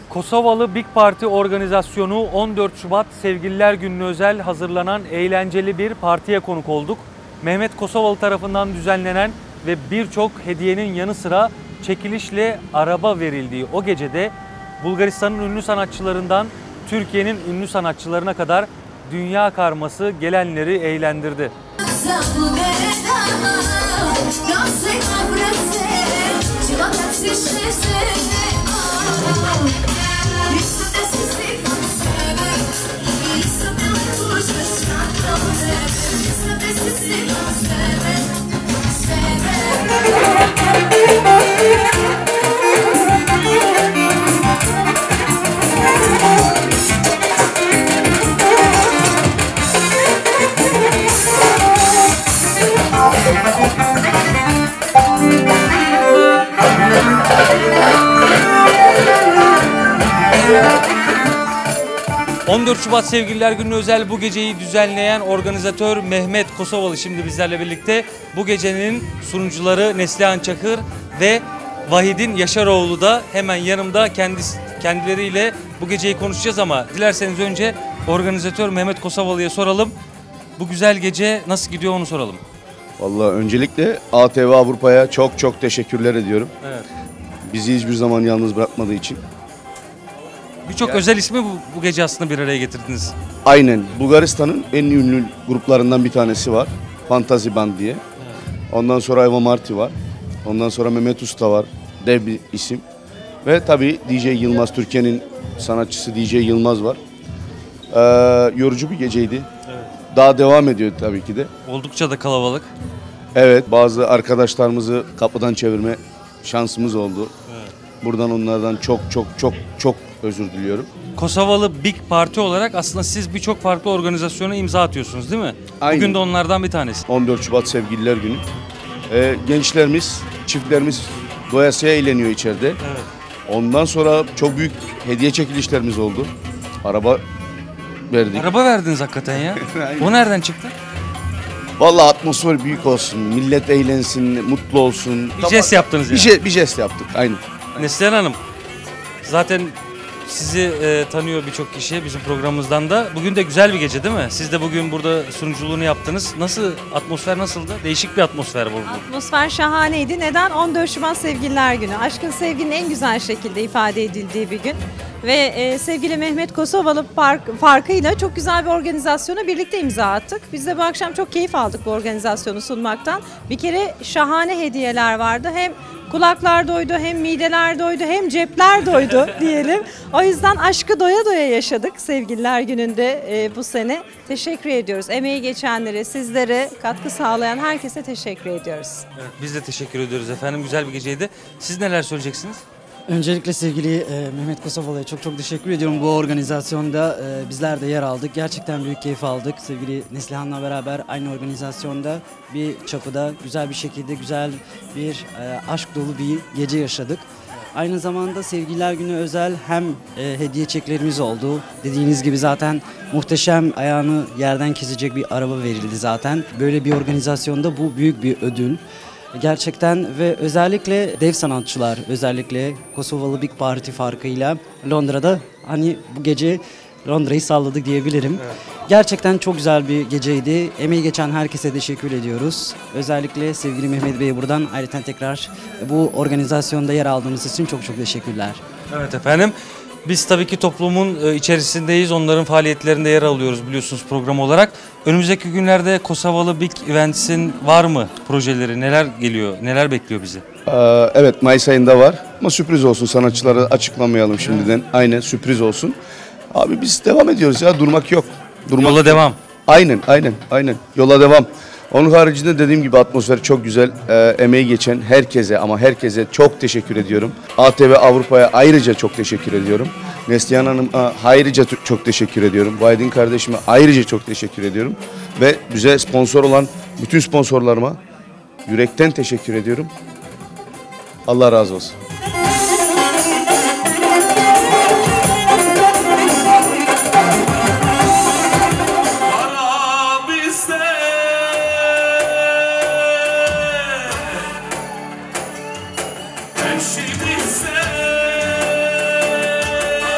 Kosovalı Big Party organizasyonu 14 Şubat Sevgililer Günü'ne özel hazırlanan eğlenceli bir partiye konuk olduk. Mehmet Kosovalı tarafından düzenlenen ve birçok hediyenin yanı sıra çekilişle araba verildiği o gecede Bulgaristan'ın ünlü sanatçılarından Türkiye'nin ünlü sanatçılarına kadar dünya karması gelenleri eğlendirdi. ...14 Şubat Sevgililer Günü'ne özel bu geceyi düzenleyen organizatör Mehmet Kosovalı şimdi bizlerle birlikte. Bu gecenin sunucuları Neslihan Çakır ve Vahidin Yaşaroğlu da hemen yanımda, kendileriyle bu geceyi konuşacağız ama dilerseniz önce organizatör Mehmet Kosovalı'ya soralım. Bu güzel gece nasıl gidiyor onu soralım. Vallahi öncelikle ATV Avrupa'ya çok teşekkürler ediyorum. Evet. Bizi hiçbir zaman yalnız bırakmadığı için. Birçok özel ismi bu gece aslında bir araya getirdiniz. Aynen. Bulgaristan'ın en ünlü gruplarından bir tanesi var. Fantasy Band diye. Evet. Ondan sonra Ivo Marti var. Ondan sonra Mehmet Usta var. Dev bir isim. Ve tabii DJ Yılmaz, Türkiye'nin sanatçısı DJ Yılmaz var. Yorucu bir geceydi. Evet. Daha devam ediyor tabii ki de. Oldukça da kalabalık. Evet, bazı arkadaşlarımızı kapıdan çevirme şansımız oldu. Evet. Buradan onlardan çok özür diliyorum. Kosovalı Big Party olarak aslında siz birçok farklı organizasyona imza atıyorsunuz değil mi? Aynen. Bugün de onlardan bir tanesi. 14 Şubat Sevgililer Günü. Gençlerimiz, çiftlerimiz doyasıya eğleniyor içeride. Evet. Ondan sonra çok büyük hediye çekilişlerimiz oldu. Araba verdik. Araba verdiniz hakikaten ya. O nereden çıktı? Vallahi atmosfer büyük olsun, millet eğlensin, mutlu olsun. Bir jest yaptınız yani. Bir jest yaptık, aynen. Neslihan Hanım, zaten sizi tanıyor birçok kişi bizim programımızdan da. Bugün de güzel bir gece değil mi? Siz de bugün burada sunuculuğunu yaptınız. Nasıl, atmosfer nasıldı? Değişik bir atmosfer bu. Atmosfer şahaneydi. Neden? 14 Şubat Sevgililer Günü. Aşkın, sevginin en güzel şekilde ifade edildiği bir gün. Ve sevgili Mehmet Kosovalı farkıyla çok güzel bir organizasyona birlikte imza attık. Biz de bu akşam çok keyif aldık bu organizasyonu sunmaktan. Bir kere şahane hediyeler vardı. Hem kulaklar doydu, hem mideler doydu, hem cepler doydu diyelim. O yüzden aşkı doya doya yaşadık Sevgililer Günü'nde bu sene. Teşekkür ediyoruz. Emeği geçenlere, sizlere katkı sağlayan herkese teşekkür ediyoruz. Evet, biz de teşekkür ediyoruz efendim. Güzel bir geceydi. Siz neler söyleyeceksiniz? Öncelikle sevgili Mehmet Kosovalı'ya çok teşekkür ediyorum. Bu organizasyonda bizler de yer aldık. Gerçekten büyük keyif aldık. Sevgili Neslihan'la beraber aynı organizasyonda bir çapıda güzel bir şekilde güzel bir aşk dolu bir gece yaşadık. Aynı zamanda Sevgililer Günü özel hem hediye çeklerimiz oldu. Dediğiniz gibi zaten muhteşem, ayağını yerden kesecek bir araba verildi zaten. Böyle bir organizasyonda bu büyük bir ödül. Gerçekten ve özellikle dev sanatçılar, özellikle Kosovalı Big Party farkıyla Londra'da hani bu gece Londra'yı salladık diyebilirim. Evet. Gerçekten çok güzel bir geceydi. Emeği geçen herkese teşekkür ediyoruz. Özellikle sevgili Mehmet Bey'e buradan ayrıca tekrar bu organizasyonda yer aldığınız için çok teşekkürler. Evet efendim. Biz tabii ki toplumun içerisindeyiz. Onların faaliyetlerinde yer alıyoruz biliyorsunuz program olarak. Önümüzdeki günlerde Kosovalı Big Events'in var mı projeleri? Neler geliyor? Neler bekliyor bizi? Evet, Mayıs ayında var. Ama sürpriz olsun. Sanatçıları açıklamayalım şimdiden. Aynen, sürpriz olsun. Abi biz devam ediyoruz ya. Durmak yok. Yola devam. Aynen. Yola devam. Onun haricinde dediğim gibi atmosfer çok güzel. Emeği geçen herkese çok teşekkür ediyorum. ATV Avrupa'ya ayrıca çok teşekkür ediyorum. Neslihan Hanım'a ayrıca çok teşekkür ediyorum. Vahidin kardeşime ayrıca çok teşekkür ediyorum. Ve bize sponsor olan bütün sponsorlarıma yürekten teşekkür ediyorum. Allah razı olsun. Şimdi ise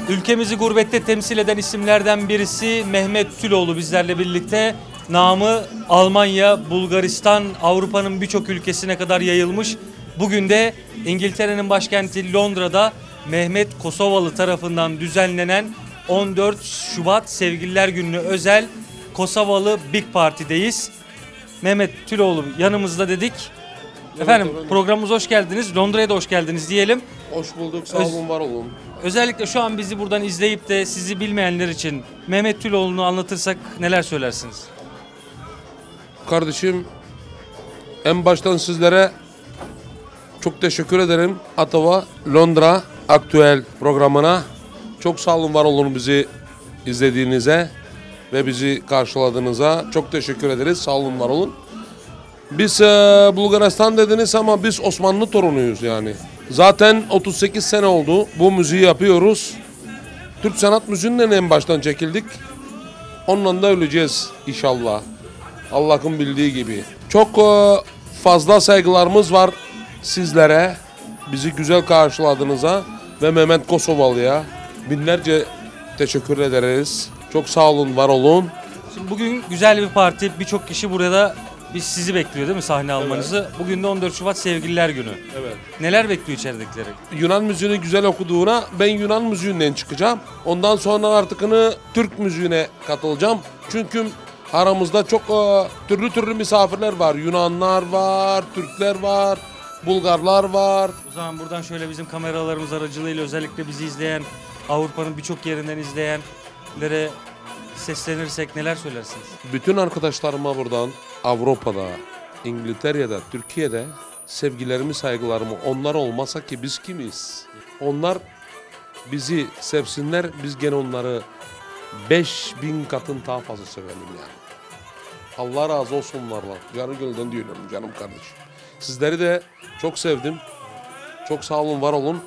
Ülkemizi gurbette temsil eden isimlerden birisi Mehmet Tüloğlu bizlerle birlikte. Namı Almanya, Bulgaristan, Avrupa'nın birçok ülkesine kadar yayılmış. Bugün de İngiltere'nin başkenti Londra'da Mehmet Kosovalı tarafından düzenlenen 14 Şubat Sevgililer Günü'ne özel Kosovalı Big Party'deyiz. Mehmet Tüloğlu yanımızda dedik. Efendim programımıza hoş geldiniz. Londra'ya da hoş geldiniz diyelim. Hoş bulduk. Sağ olun, var olun. Özellikle şu an bizi buradan izleyip de sizi bilmeyenler için Mehmet Tüloğlu'nu anlatırsak neler söylersiniz? Kardeşim, en baştan sizlere çok teşekkür ederim. Atava Londra Aktüel programına çok sağ olun, var olun bizi izlediğinize ve bizi karşıladığınıza çok teşekkür ederiz. Sağ olun, var olun. Biz Bulgaristan dediniz ama biz Osmanlı torunuyuz yani. Zaten 38 sene oldu bu müziği yapıyoruz. Türk sanat müziğinden en baştan çekildik. Onunla da öleceğiz inşallah. Allah'ın bildiği gibi. Çok fazla saygılarımız var sizlere. Bizi güzel karşıladığınıza ve Mehmet Kosovalı'ya binlerce teşekkür ederiz. Çok sağ olun, var olun. Şimdi bugün güzel bir parti. Birçok kişi burada sizi bekliyor değil mi sahne almanızı? Evet. Bugün de 14 Şubat Sevgililer Günü. Evet. Neler bekliyor içeridekileri? Yunan müziğini güzel okuduğuna ben Yunan müziğinden çıkacağım. Ondan sonra artık Türk müziğine katılacağım. Çünkü aramızda çok türlü misafirler var. Yunanlar var, Türkler var, Bulgarlar var. O zaman buradan şöyle bizim kameralarımız aracılığıyla özellikle bizi izleyen, Avrupa'nın birçok yerinden izleyenlere seslenirsek neler söylersiniz? Bütün arkadaşlarıma buradan Avrupa'da, İngiltere'de, Türkiye'de sevgilerimi, saygılarımı, onlar olmasa ki biz kimiz? Onlar bizi sevsinler, biz gene onları 5000 katın daha fazla sevelim yani. Allah razı olsun onlarla. Canı gölden diyorum canım kardeşim. Sizleri de çok sevdim. Çok sağ olun, var olun.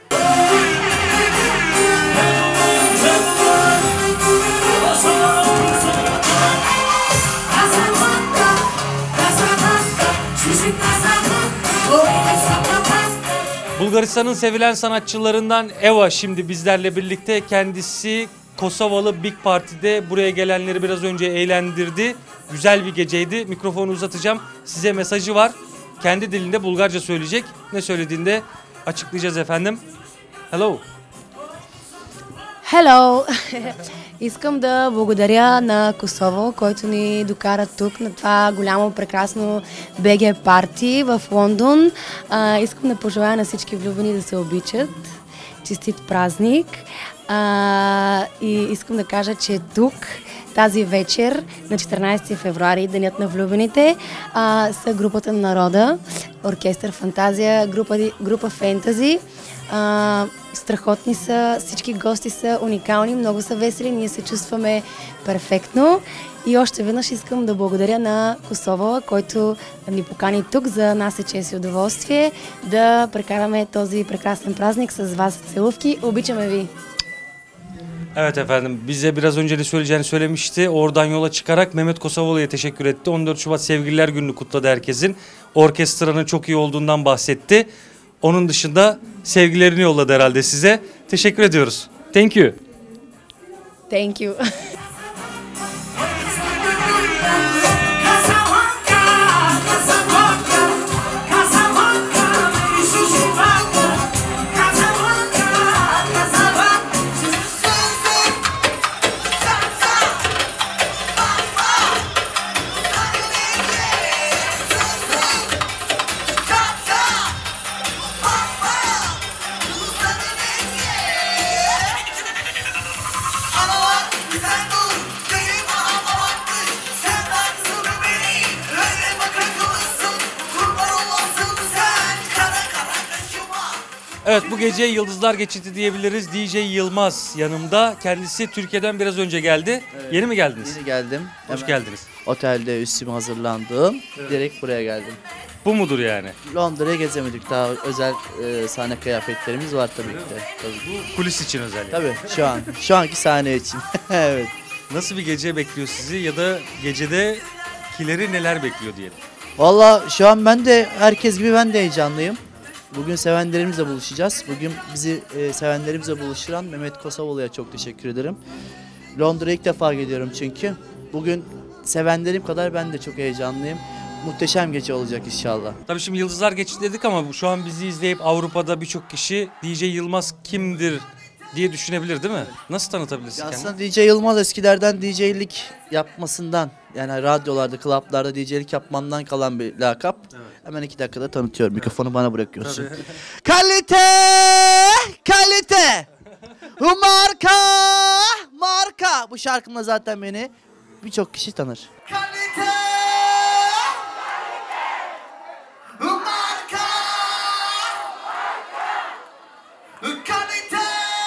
Bulgaristan'ın sevilen sanatçılarından Eva şimdi bizlerle birlikte. Kendisi Kosovalı Big Party'de buraya gelenleri biraz önce eğlendirdi. Güzel bir geceydi. Mikrofonu uzatacağım. Size mesajı var. Kendi dilinde Bulgarca söyleyecek. Ne söylediğinde açıklayacağız efendim. Hello. Hello! Искам да благодаря на Косово, който ни докара тук на това голямо, прекрасно БГ парти в Лондон. Искам да пожелая на всички влюбени да се обичат. Честит празник! И искам да кажа, че тук тази вечер на 14 февруари, Денят на влюбените, са групата на народа, оркестър Фантазия, група Фентази. Страхотни са, всички гости са уникални, много са весели, ние се чувстваме перфектно. И още веднъж искам да благодаря на Косово, който ни покани тук. За нас е чест и удоволствие да прекараме този прекрасен празник с вас. Целувки, обичаме ви! Evet efendim, bize biraz önce de söyleyeceğini söylemişti. Oradan yola çıkarak Mehmet Kosovalı'ya teşekkür etti. 14 Şubat Sevgililer Günü'nü kutladı herkesin. Orkestranın çok iyi olduğundan bahsetti. Onun dışında sevgilerini yolladı herhalde size. Teşekkür ediyoruz. Thank you. Thank you. Evet, bu gece Yıldızlar Geçidi diyebiliriz. DJ Yılmaz yanımda. Kendisi Türkiye'den biraz önce geldi. Evet. Yeni mi geldiniz? Yeni geldim. Hoş Hemen geldiniz. Otelde üstüme hazırlandım. Evet. Direkt buraya geldim. Bu mudur yani? Londra'ya gezemedik. Daha özel sahne kıyafetlerimiz var tabii ki de. Tabii. Bu kulis için özel yani. Tabii şu anki sahne için. Evet. Nasıl bir gece bekliyor sizi ya da gecedekileri neler bekliyor diyelim? Valla şu an ben de herkes gibi ben de heyecanlıyım. Bugün sevenlerimizle buluşacağız. Bugün bizi sevenlerimizle buluşturan Mehmet Kosovalı'ya çok teşekkür ederim. Londra'ya ilk defa geliyorum çünkü. Bugün sevenlerim kadar ben de çok heyecanlıyım. Muhteşem gece olacak inşallah. Tabii şimdi Yıldızlar Geçti dedik ama şu an bizi izleyip Avrupa'da birçok kişi DJ Yılmaz kimdir diye düşünebilir değil mi? Nasıl tanıtabilirsin kendini? Aslında DJ Yılmaz eskilerden DJ'lik yapmasından, yani radyolarda, klaplarda DJ'lik yapmandan kalan bir lakap. Evet. Hemen 2 dakikada tanıtıyorum. Mikrofonu bana bırakıyorsun. Kalite! Kalite! Marka! Marka! Bu şarkımla zaten beni birçok kişi tanır. Kalite! Marka! Kalite!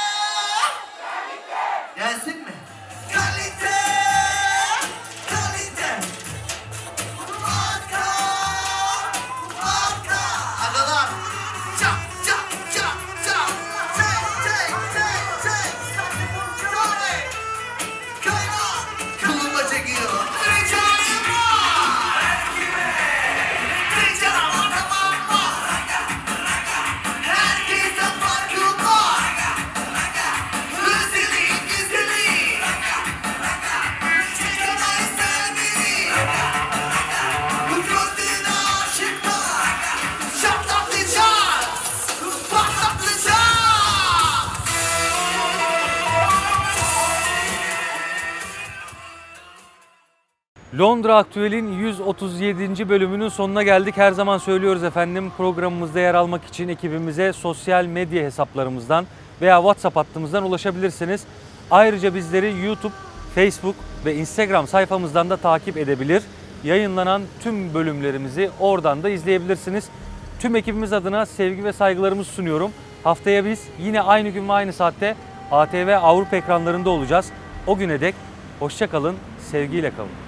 Gelsin mi? Kalite! Kalite! Marka! Marka! Agalar! Çap çap çap çap! Çek çek çek çek! Şöyle! Kayna! Kılıma çekiyor! Ricanım var! Ricanım tamam var! Herkesten farkı var! Güzeli güzeli! Çekemeyiz sevgili! Gözlerine aşıklar! Şaplatlayacağız! Patlatlayacağız! Londra Aktüel'in 137. bölümünün sonuna geldik. Her zaman söylüyoruz efendim, programımızda yer almak için ekibimize sosyal medya hesaplarımızdan veya WhatsApp hattımızdan ulaşabilirsiniz. Ayrıca bizleri YouTube, Facebook ve Instagram sayfamızdan da takip edebilir. Yayınlanan tüm bölümlerimizi oradan da izleyebilirsiniz. Tüm ekibimiz adına sevgi ve saygılarımızı sunuyorum. Haftaya biz yine aynı gün ve aynı saatte ATV Avrupa ekranlarında olacağız. O güne dek hoşça kalın, sevgiyle kalın.